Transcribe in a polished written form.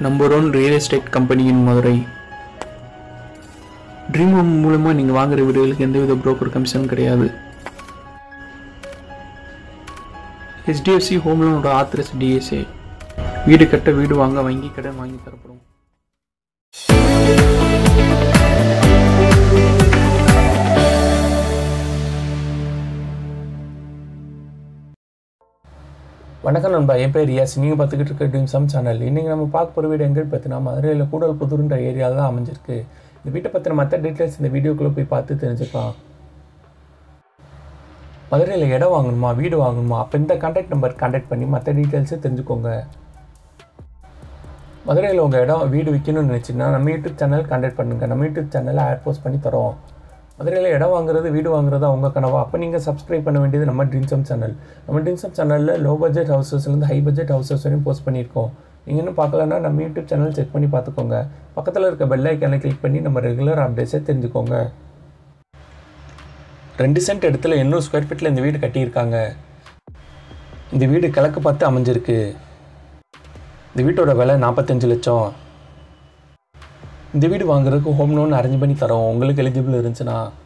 Number 1 real estate company in Madurai. Dream home மூலமாக நீங்கள் வாங்குகிற வீடுகளுக்கு எந்தவித புரோக்கர் கமிஷன் கிடையாது. HDFC ஹோம் லோனோட ஆத்தரைஸ் DSA. வீடு கட்ட, வீடு வாங்க வங்கி கடன் வாங்கி தரப்படும். வணக்கம் நண்பா, என் பேர் ரியாஸ். நீங்கள் பார்த்துக்கிட்டு இருக்க ட்ரீம் ஹோம் சேனல். இன்றைக்கி நம்ம பார்க்க போகிற வீடு எங்கே பார்த்தினா மதுரையில் கூடல்புதூர்ன்ற ஏரியாவில் தான் அமைஞ்சிருக்கு. இந்த வீட்டை பற்றின மற்ற டீட்டெயில்ஸ் இந்த வீடியோக்குள்ளே போய் பார்த்து தெரிஞ்சுக்கலாம். மதுரையில் இடம் வாங்கணுமா, வீடு வாங்கணுமா, அப்போ இந்த கான்டாக்ட் நம்பர் கான்டாக்ட் பண்ணி மற்ற டீட்டெயில்ஸை தெரிஞ்சுக்கோங்க. மதுரையில் உங்கள் இடம் வீடு விற்கணும்னு நினச்சிங்கன்னா நம்ம யூடியூப் சேனல் கான்டாக்ட் பண்ணுங்கள். நம்ம யூடியூப் சேனலில் ஆட் போஸ்ட் பண்ணி தரோம். மதுரையில் இடம் வாங்குறது, வீடு வாங்குறது அவங்க கனவா? அப்போ நீங்கள் சப்ஸ்கிரைப் பண்ண வேண்டியது நம்ம ட்ரீம் ஹோம் சேனல். நம்ம ட்ரீம் ஹோம் சேனலில் லோ பட்ஜெட் ஹவுசஸ்லேருந்து ஹை பட்ஜெட் ஹவுசஸ் வரையும் போஸ்ட் பண்ணியிருக்கோம். நீங்கள் இன்னும் பார்க்கலன்னா நம்ம யூடியூப் சேனல் செக் பண்ணி பார்த்துக்கோங்க. பக்கத்தில் இருக்க பெல் ஐக்கானை கிளிக் பண்ணி நம்ம ரெகுலர் அப்டேட்ஸை தெரிஞ்சுக்கோங்க. 2 சென்ட் இடத்துல 800 ஸ்கொயர் ஃபீட்டில் இந்த வீடு கட்டியிருக்காங்க. இந்த வீடு கிழக்கு பார்த்து அமைஞ்சிருக்கு. இந்த வீட்டோட விலை 45 லட்சம். இந்த வீடு வாங்குறதுக்கு ஹோம் லோன் அரேஞ்ச் பண்ணி தரோம். உங்களுக்கு எலிஜிபிள் இருந்துச்சுன்னா